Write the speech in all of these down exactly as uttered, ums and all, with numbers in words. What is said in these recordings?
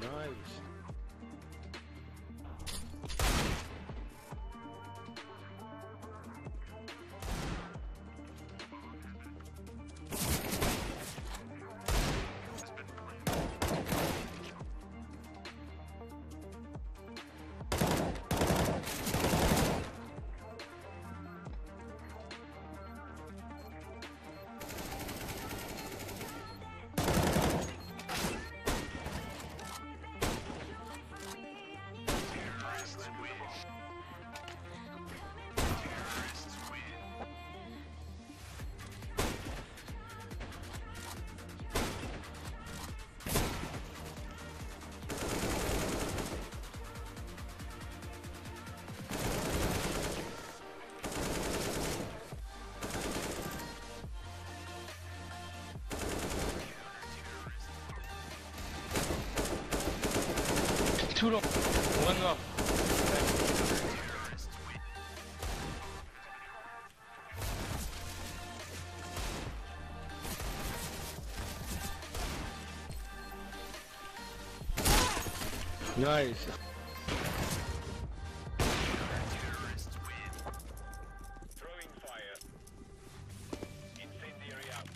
Nice. Two long, one up. Nice. Throwing fire. Incendiary out.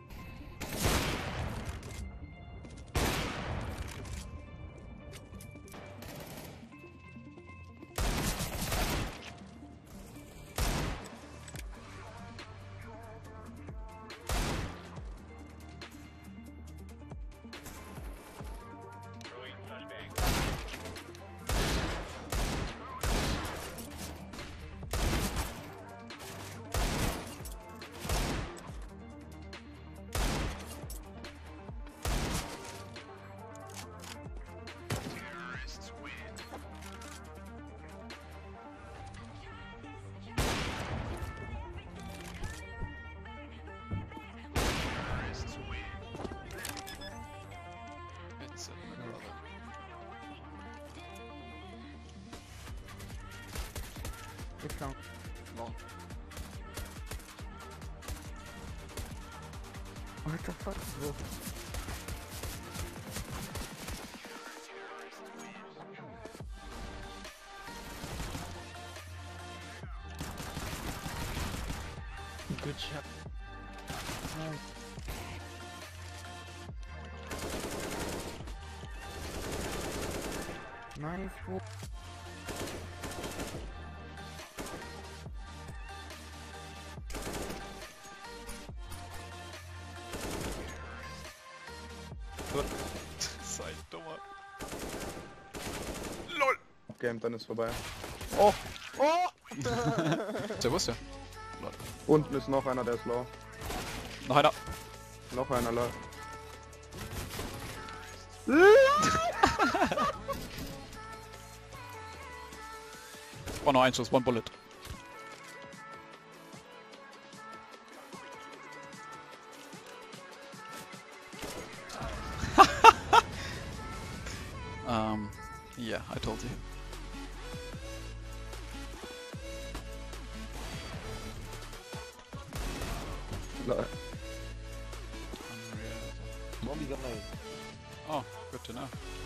Throwing flashbang. Terrorists win. Terrorists win. It's a brother. Good count. Long. What the fuck, bro? Good shot. Nice. Nice. Bro. Sei dummer. LOL! Game, dann ist vorbei. Oh! Oh! Der wusste. Unten ist noch einer, der ist low. Noch einer. Noch einer low. War noch ein Schuss, one bullet. um, yeah, I told you. Lol. Mommy got my. Oh, good to know.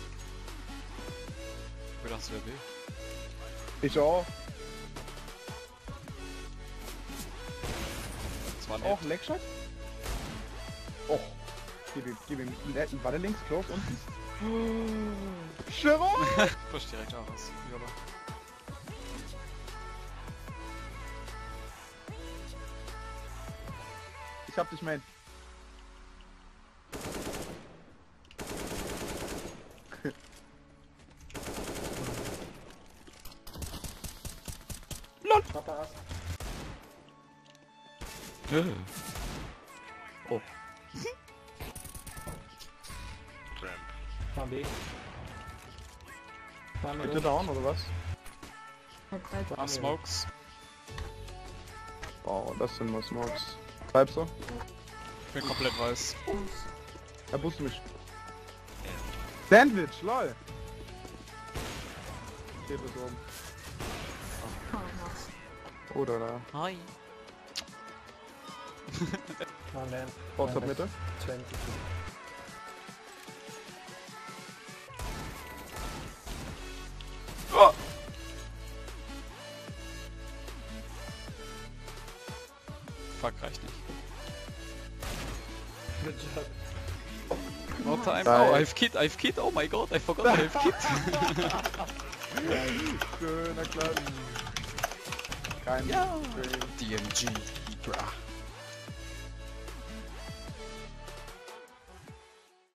Wie dachtest du, der B? Ich auch. Das war Auch nett. Leckshot? Oh. Gib ihm, gib ihm. Le- War der links close unten? Shiro! Push direkt auch was. Aber Ich hab dich, Main. LOL! Papa. Äh. Oh. Tramp. Plan B. Plan Bitte down oder was? Ah, Smokes. Oh, das sind nur Smokes. Bleibst du? Ich bin komplett weiß. Er boostet mich. Sandwich, lol. Steht bis oben. Oder da. Hi. Plan B. Outside Mitte. zwanzig. Fuck reicht nicht. Good job. No time. Geil. Oh, I've kid, I've kid. Oh my god, I forgot I have kid. Schöner Klatsch. Kein Ja. Problem. D M G. Hydra.